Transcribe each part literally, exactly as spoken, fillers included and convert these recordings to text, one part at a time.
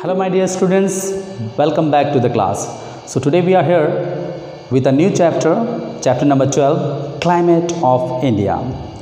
Hello my dear students, welcome back to the class. So today we are here with a new chapter, chapter number twelve, Climate of India.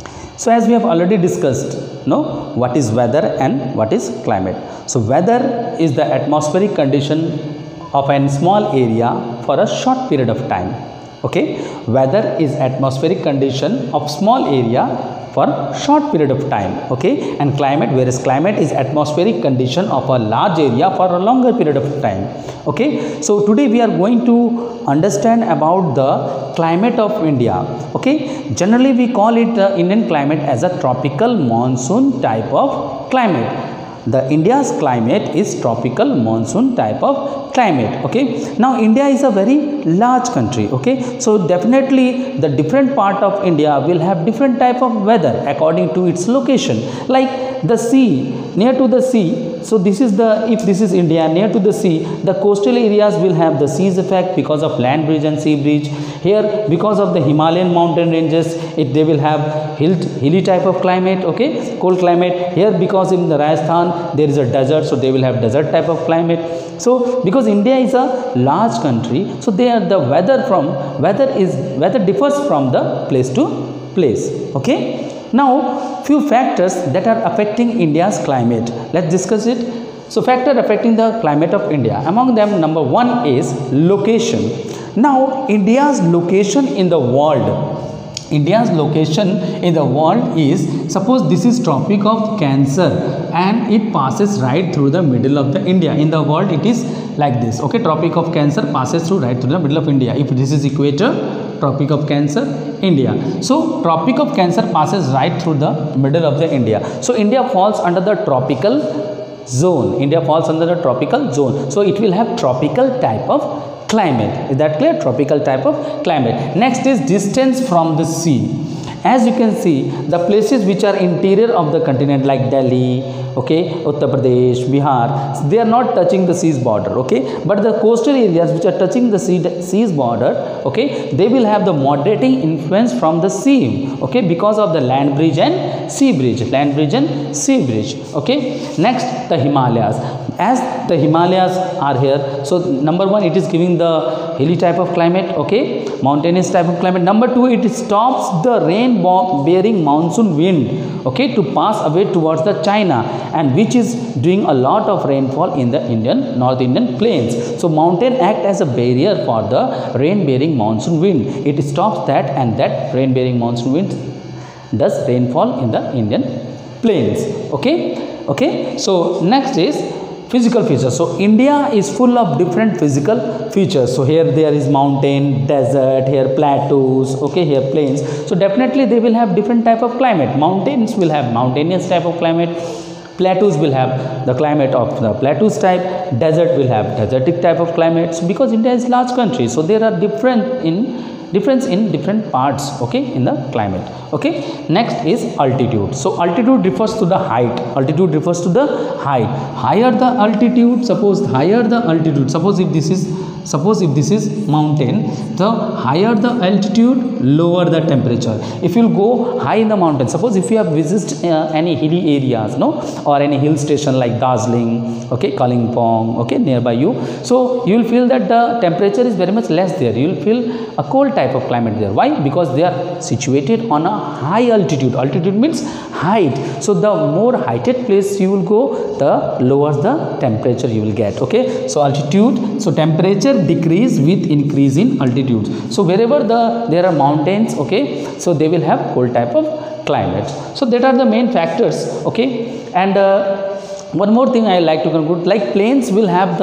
So as we have already discussed, no, what is weather and what is climate. So weather is the atmospheric condition of a small area for a short period of time. Okay, weather is atmospheric condition of small area for short period of time. Okay, and climate, whereas climate is atmospheric condition of a large area for a longer period of time. Okay, so today we are going to understand about the climate of India. Okay, generally we call it the Indian climate as a tropical monsoon type of climate. The India's climate is tropical monsoon type of climate. Okay, now India is a very large country. Okay, so definitely the different part of India will have different type of weather according to its location. Like the sea, near to the sea, so this is the, if this is India, near to the sea, the coastal areas will have the seas effect because of land bridge and sea bridge. Here because of the Himalayan mountain ranges, it they will have hill, hilly type of climate. Okay, cold climate. Here because in the Rajasthan there is a desert, so they will have desert type of climate. So because India is a large country, so there the weather from weather is weather differs from the place to place. Okay, now few factors that are affecting India's climate, let's discuss it. So factor affecting the climate of India, among them number one is location. Now India's location in the world, India's location in the world is, suppose this is Tropic of Cancer and it passes right through the middle of the India. In the world it is like this. Okay, Tropic of Cancer passes through right through the middle of India. If this is equator, Tropic of Cancer, India. So Tropic of Cancer passes right through the middle of the India. So India falls under the tropical zone. India falls under the tropical zone. So it will have tropical type of climate. Is that clear? Tropical type of climate. Next is distance from the sea. As you can see, the places which are interior of the continent like Delhi, okay, Uttar Pradesh, Bihar, they are not touching the sea's border. Okay, but the coastal areas which are touching the sea, sea's border, okay, they will have the moderating influence from the sea. Okay, because of the land bridge and sea bridge, land bridge and sea bridge. Okay, next the Himalayas. As the Himalayas are here, so number one, it is giving the hilly type of climate. Okay, mountainous type of climate. Number two, it stops the rain bearing monsoon wind, okay, to pass away towards the China, and which is doing a lot of rainfall in the Indian North Indian plains. So mountain act as a barrier for the rain bearing monsoon wind. It stops that, and that rain bearing monsoon wind does rainfall in the Indian plains. Okay, okay. So next is physical features. So India is full of different physical features. So here there is mountain, desert, here plateaus, okay, here plains. So definitely they will have different type of climate. Mountains will have mountainous type of climate. Plateaus will have the climate of the plateaus type. Desert will have desertic type of climate. So because India is large country, so there are different in difference in different parts, okay, in the climate. Okay, next is altitude. So altitude refers to the height. Altitude refers to the height. Higher the altitude, suppose higher the altitude, suppose if this is suppose if this is mountain, the higher the altitude, lower the temperature. If you go high in the mountain, suppose if you have visited uh, any hilly areas, no, or any hill station like Darjeeling, okay, Kalimpong, okay, nearby you, so you will feel that the temperature is very much less there. You will feel a cold type of climate there. Why? Because they are situated on a high altitude. Altitude means height. So the more heighted place you will go, the lower the temperature you will get. Okay, so altitude, so temperature decrease with increase in altitude. So wherever the there are mountains, okay, so they will have cold type of climate. So that are the main factors. Okay, and uh, one more thing I like to conclude, like plains will have the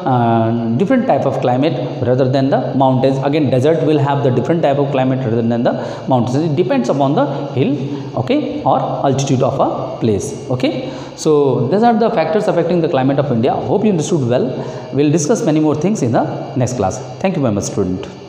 uh, different type of climate rather than the mountains. Again, desert will have the different type of climate rather than the mountains. It depends upon the hill, okay, or altitude of a place. Okay, so these are the factors affecting the climate of India. Hope you understood well. We'll discuss many more things in the next class. Thank you very much, student.